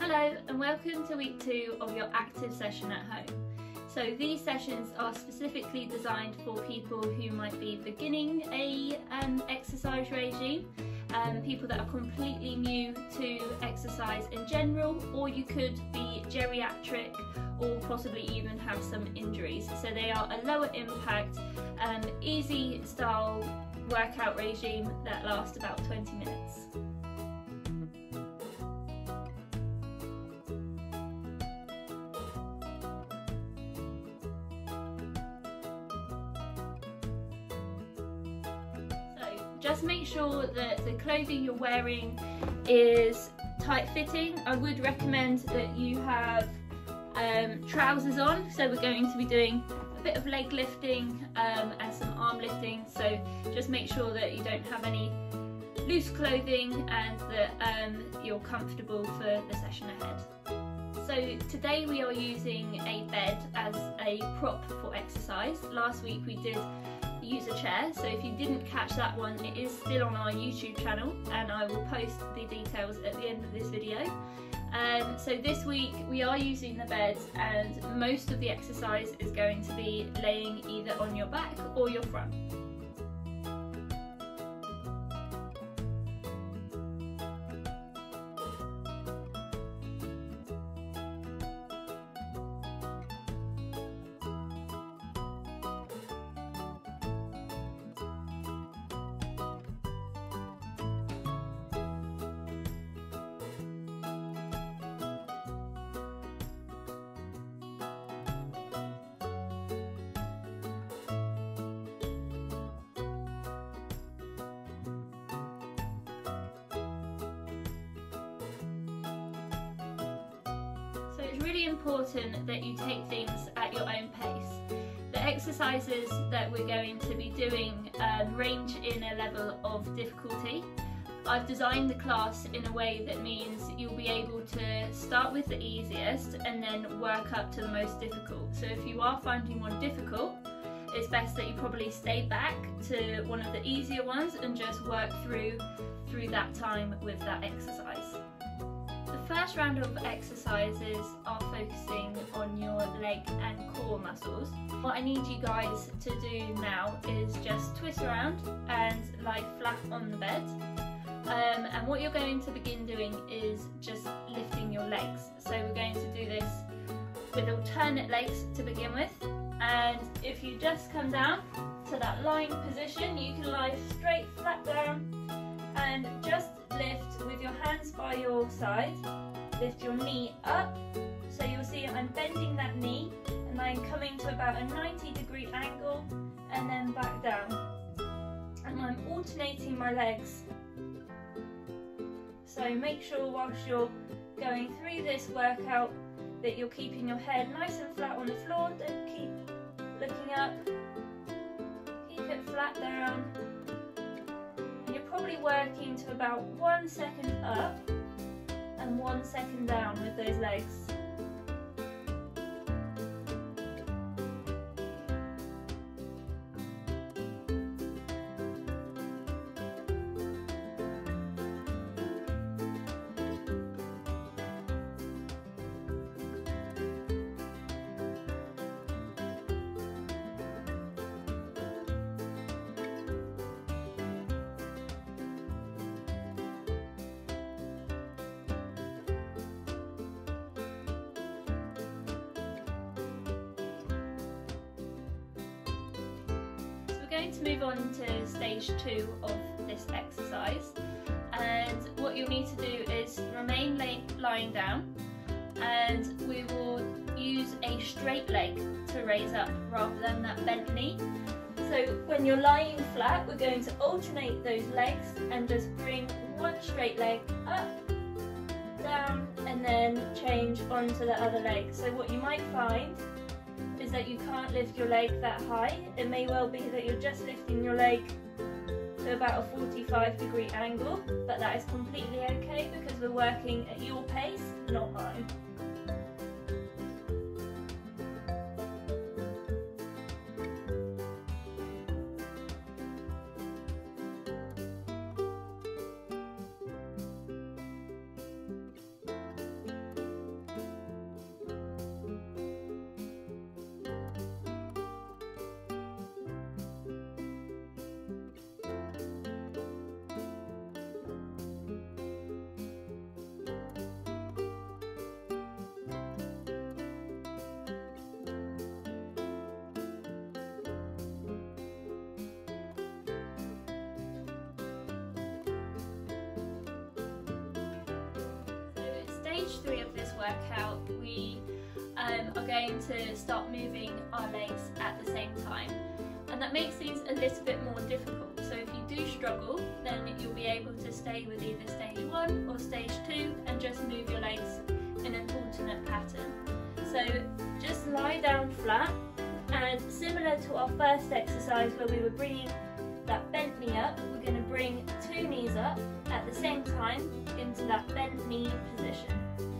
Hello and welcome to week 2 of your active session at home. So these sessions are specifically designed for people who might be beginning a exercise regime, people that are completely new to exercise in general, or you could be geriatric or possibly even have some injuries. So they are a lower impact, easy style workout regime that lasts about 20 minutes. Just make sure that the clothing you're wearing is tight-fitting. I would recommend that you have trousers on, so we're going to be doing a bit of leg lifting and some arm lifting, so just make sure that you don't have any loose clothing and that you're comfortable for the session ahead. So today we are using a bed as a prop for exercise. Last week we did use a chair, so if you didn't catch that one, it is still on our YouTube channel and I will post the details at the end of this video. So this week we are using the bed and most of the exercise is going to be laying either on your back or your front. So it's really important that you take things at your own pace. The exercises that we're going to be doing range in a level of difficulty. I've designed the class in a way that means you'll be able to start with the easiest and then work up to the most difficult. So if you are finding one difficult, it's best that you probably stay back to one of the easier ones and just work through that time with that exercise. The first round of exercises are focusing on your leg and core muscles. What I need you guys to do now is just twist around and lie flat on the bed. And what you're going to begin doing is just lifting your legs. So we're going to do this with alternate legs to begin with. And if you just come down to that lying position, you can lie straight flat down and just lift with your hands by your side. Lift your knee up, so you'll see I'm bending that knee and I'm coming to about a 90-degree angle and then back down. And I'm alternating my legs. So make sure whilst you're going through this workout that you're keeping your head nice and flat on the floor. Don't keep looking up. Keep it flat down. And you're probably working to about 1 second up and 1 second down with those legs. Going to move on to stage 2 of this exercise, and what you'll need to do is remain lying down, and we will use a straight leg to raise up rather than that bent knee. So when you're lying flat, we're going to alternate those legs and just bring one straight leg up, down, and then change onto the other leg. So what you might find is that you can't lift your leg that high. It may well be that you're just lifting your leg to about a 45-degree angle, but that is completely okay because we're working at your pace, not mine. stage 3 of this workout, we are going to start moving our legs at the same time, and that makes things a little bit more difficult. So if you do struggle, then you'll be able to stay with either stage 1 or stage 2 and just move your legs in an alternate pattern. So just lie down flat, and similar to our first exercise where we were bringing that bent knee up, we're going to bring 2 knees up at the same time into that bent knee position.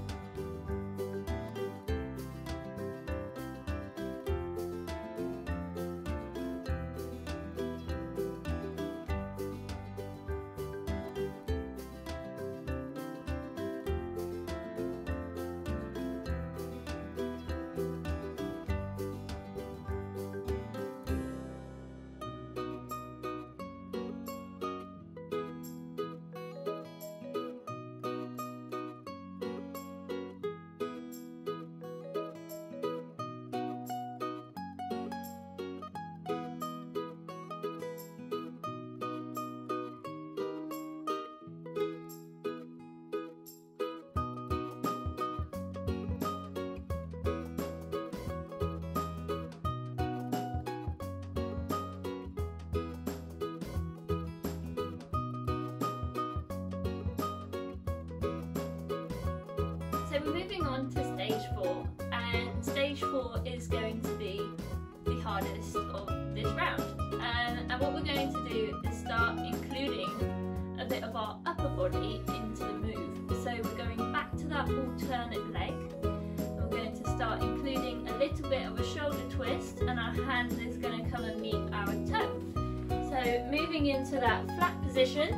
So we're moving on to stage 4, and stage 4 is going to be the hardest of this round. And what we're going to do is start including a bit of our upper body into the move. So we're going back to that alternate leg. We're going to start including a little bit of a shoulder twist, and our hand is going to come and meet our toe. So moving into that flat position,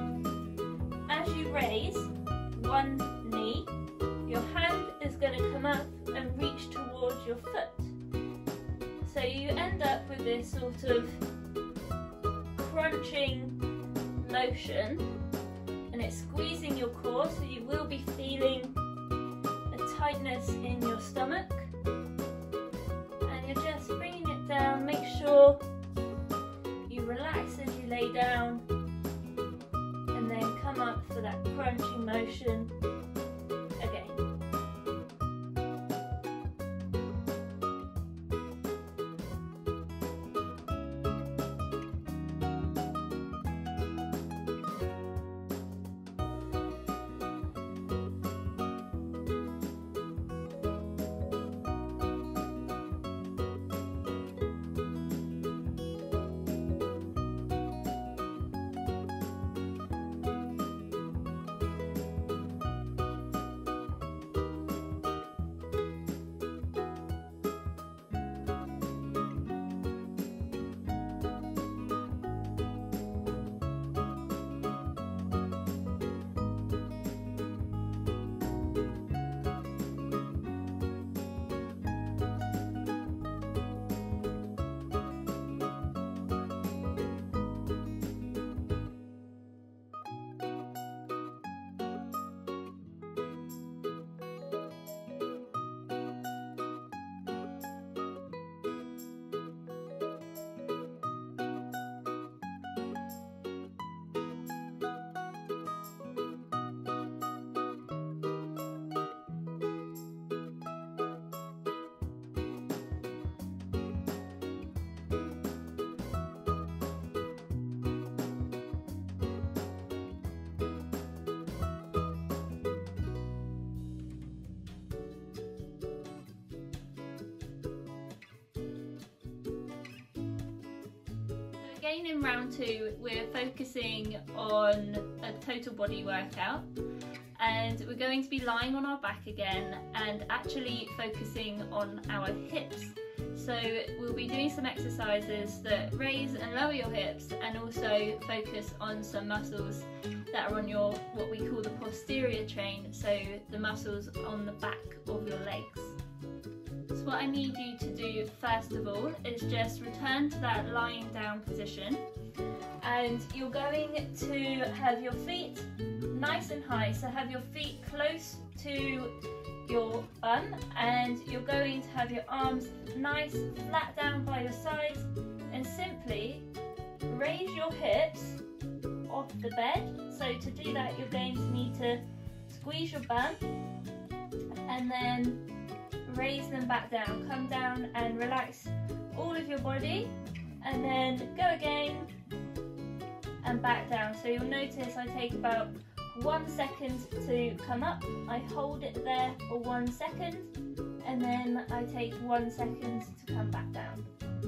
as you raise one knee, your hand is going to come up and reach towards your foot. So you end up with this sort of crunching motion, and it's squeezing your core, so you will be feeling a tightness in your stomach. And you're just bringing it down. Make sure you relax as you lay down, and then come up for that crunching motion again. Again, in round 2, we're focusing on a total body workout, and we're going to be lying on our back again and actually focusing on our hips. So we'll be doing some exercises that raise and lower your hips, and also focus on some muscles that are on your, what we call the posterior chain, so the muscles on the back of your legs. So what I need you to do first of all is just return to that lying down position, and you're going to have your feet nice and high, so have your feet close to your bum, and you're going to have your arms nice flat down by your sides, and simply raise your hips off the bed. So to do that, you're going to need to squeeze your bum and then raise them back down. Come down and relax all of your body and then go again and back down. So you'll notice I take about 1 second to come up, I hold it there for 1 second and then I take 1 second to come back down.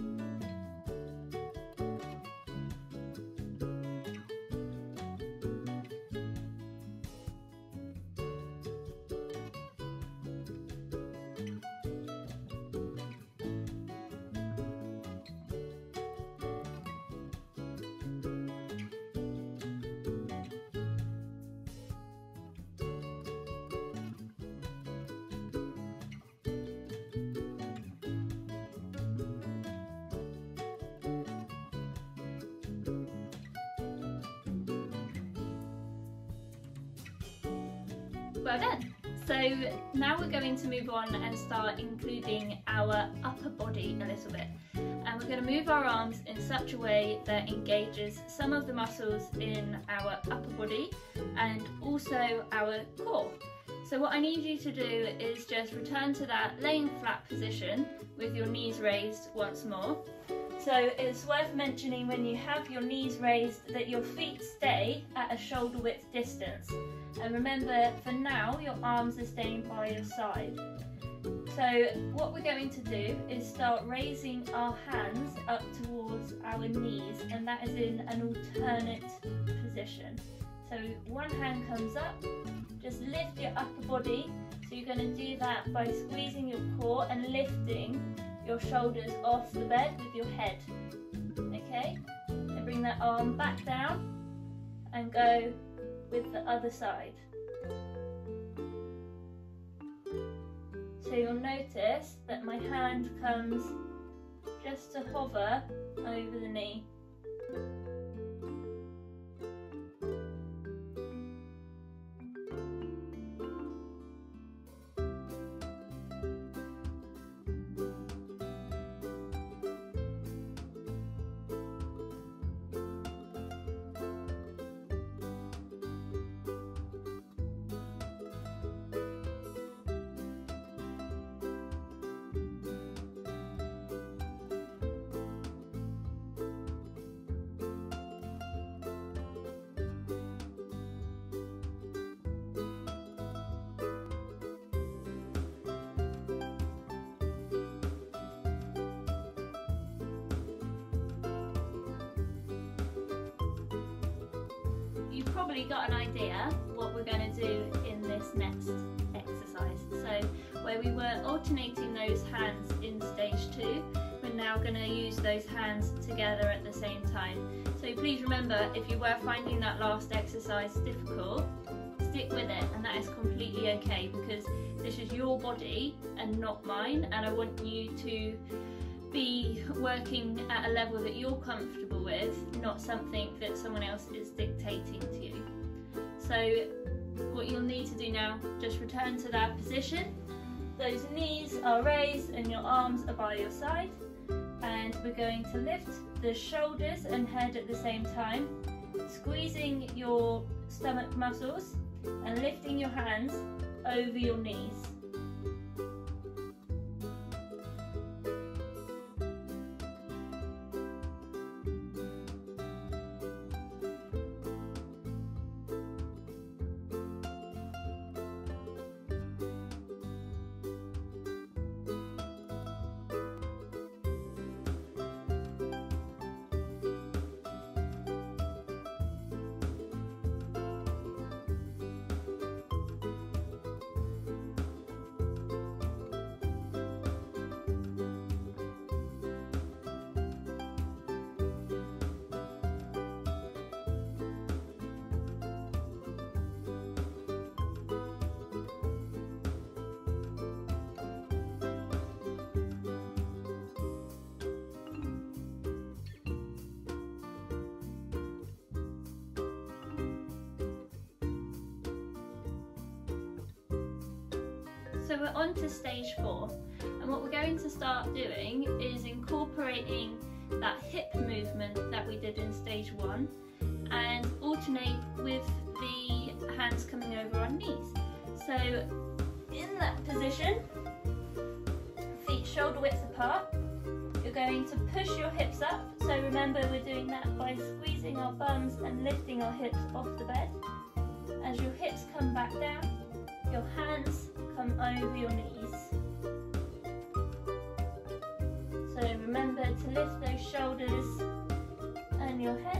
Well done! So now we're going to move on and start including our upper body a little bit. And we're going to move our arms in such a way that engages some of the muscles in our upper body and also our core. So what I need you to do is just return to that laying flat position with your knees raised once more. So it's worth mentioning when you have your knees raised that your feet stay at a shoulder width distance. And remember, for now, your arms are staying by your side. So what we're going to do is start raising our hands up towards our knees, and that is in an alternate position. So one hand comes up, just lift your upper body. So you're going to do that by squeezing your core and lifting your shoulders off the bed with your head. Okay? And bring that arm back down and go with the other side. So you'll notice that my hand comes just to hover over the knee. You've probably got an idea what we're going to do in this next exercise. So where we were alternating those hands in stage 2, we're now going to use those hands together at the same time. So please remember, if you were finding that last exercise difficult, stick with it, and that is completely okay, because this is your body and not mine, and I want you to be working at a level that you're comfortable with, not something that someone else is dictating to you. So what you'll need to do now, just return to that position. Those knees are raised and your arms are by your side, and we're going to lift the shoulders and head at the same time, squeezing your stomach muscles and lifting your hands over your knees. So we're on to stage 4, and what we're going to start doing is incorporating that hip movement that we did in stage 1 and alternate with the hands coming over our knees. in that position, feet shoulder width apart, you're going to push your hips up. So remember, we're doing that by squeezing our bums and lifting our hips off the bed. As your hips come back down, your hands come over your knees. So remember to lift those shoulders and your head.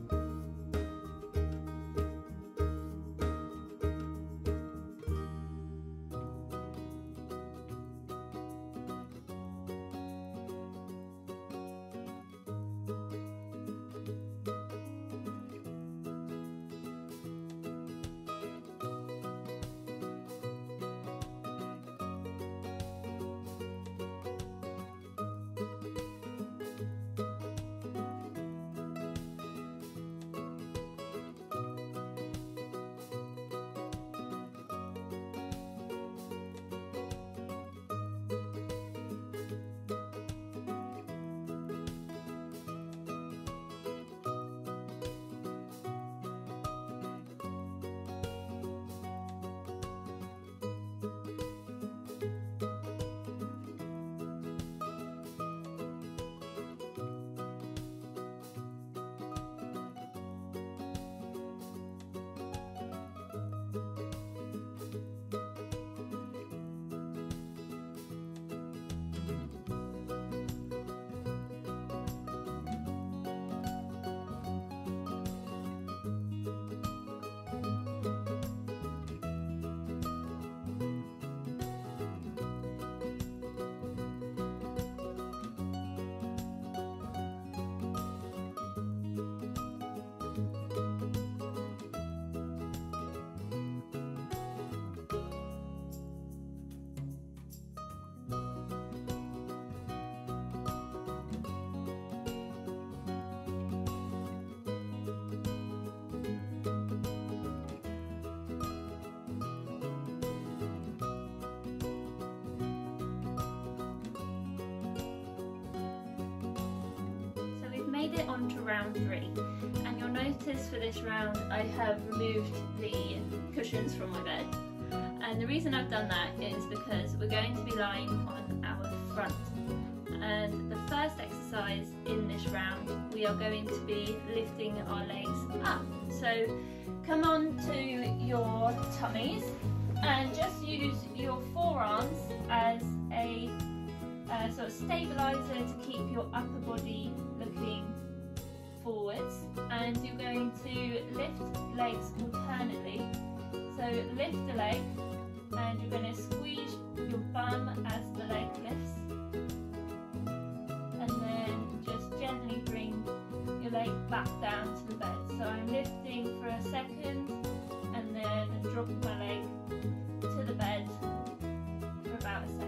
Made it on to round 3, and you'll notice for this round I have removed the cushions from my bed, and the reason I've done that is because we're going to be lying on our front, and the first exercise in this round we are going to be lifting our legs up. So come on to your tummies and just use your forearms as a sort of stabilizer to keep your upper body looking forwards, and you're going to lift legs alternately. So lift the leg and you're going to squeeze your bum as the leg lifts, and then just gently bring your leg back down to the bed. So I'm lifting for a second and then dropping my leg to the bed for about a second.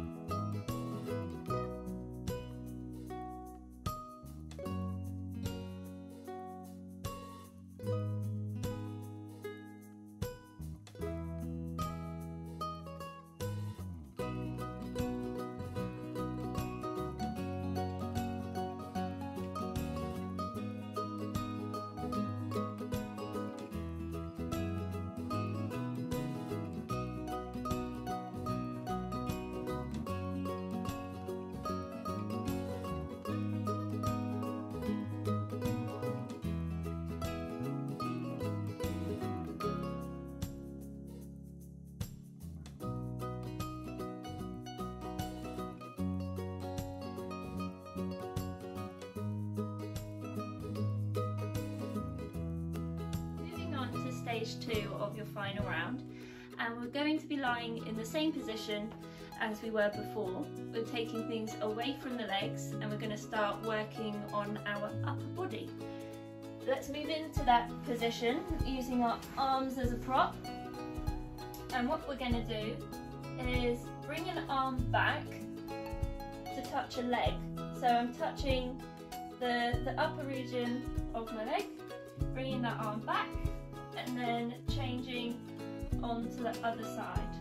Stage 2 of your final round, and we're going to be lying in the same position as we were before. We're taking things away from the legs and we're going to start working on our upper body. Let's move into that position using our arms as a prop, and what we're going to do is bring an arm back to touch a leg. So I'm touching the upper region of my leg, bringing that arm back and then changing onto the other side.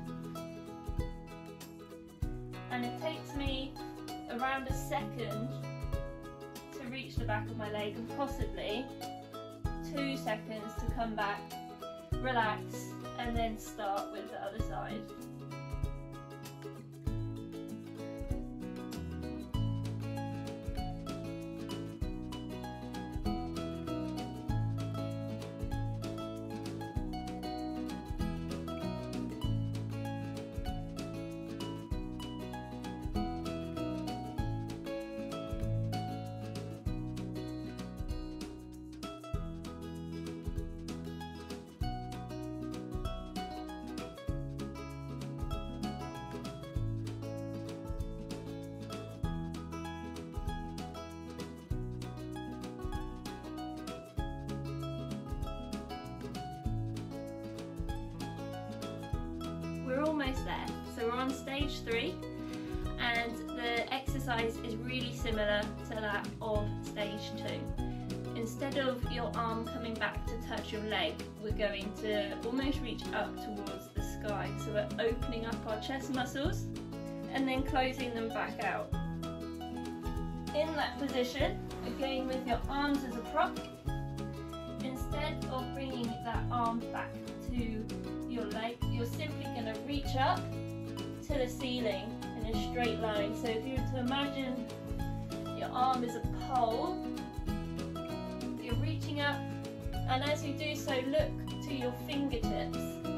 And it takes me around a second to reach the back of my leg, and possibly 2 seconds to come back relax, and then start with the other side. We're almost there. So we're on stage 3, and the exercise is really similar to that of stage 2. Instead of your arm coming back to touch your leg, we're going to almost reach up towards the sky. So we're opening up our chest muscles and then closing them back out. In that position, again with your arms as a prop, instead of bringing that arm back to your leg, you're simply going to reach up to the ceiling in a straight line. So if you were to imagine your arm is a pole, you're reaching up, and as you do so, look to your fingertips.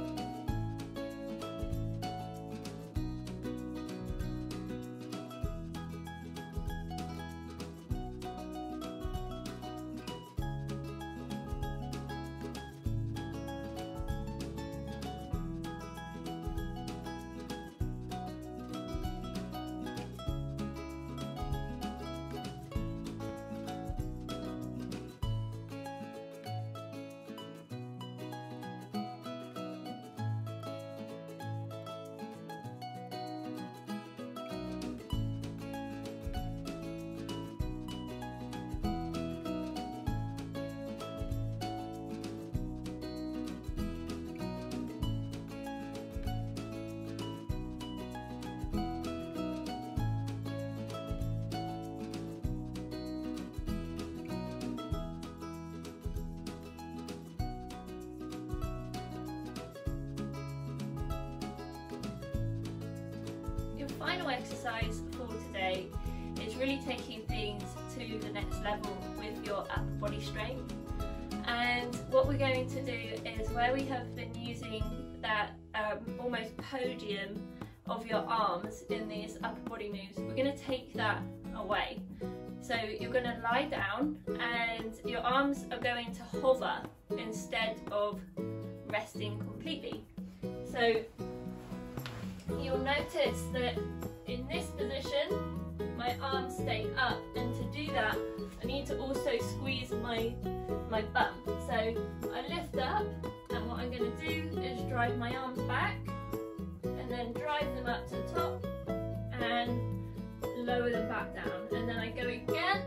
Final exercise for today is really taking things to the next level with your upper body strength. And what we're going to do is, where we have been using that almost podium of your arms in these upper body moves, we're going to take that away. So you're going to lie down and your arms are going to hover instead of resting completely. So you'll notice that in this position my arms stay up, and to do that I need to also squeeze my bum. So I lift up, and what I'm going to do is drive my arms back and then drive them up to the top and lower them back down, and then I go again,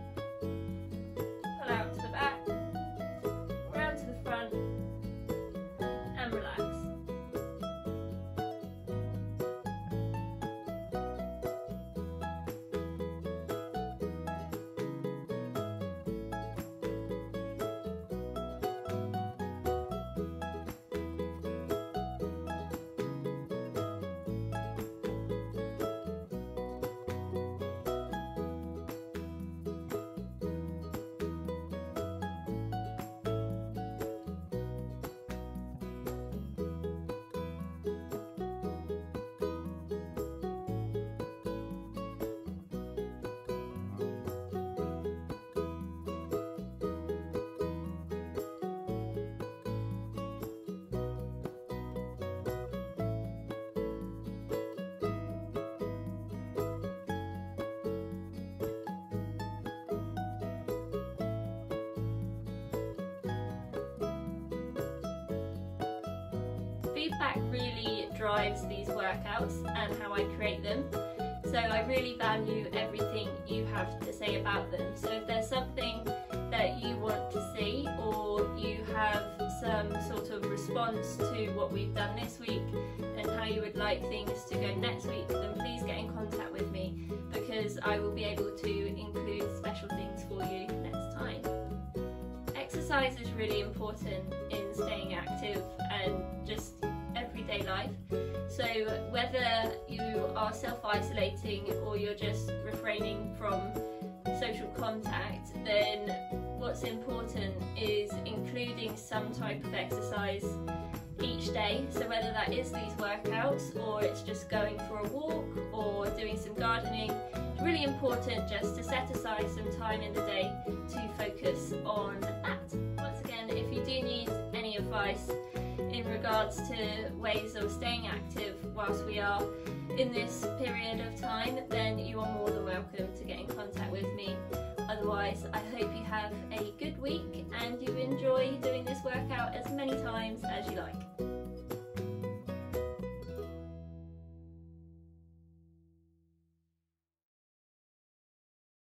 pull out to the back, round to the front and relax. Feedback really drives these workouts and how I create them, so I really value everything you have to say about them. So if there's something that you want to see, or you have some sort of response to what we've done this week and how you would like things to go next week, then please get in contact with me, because I will be able to include special things for you next time. Exercise is really important in staying active So whether you are self-isolating or you're just refraining from social contact, then what's important is including some type of exercise each day. So whether that is these workouts or it's just going for a walk or doing some gardening, it's really important just to set aside some time in the day to focus on that. Once again, if you do need any advice in regards to ways of staying active whilst we are in this period of time, then you are more than welcome to get in contact with me. Otherwise, I hope you have a good week and you enjoy doing this workout as many times as you like.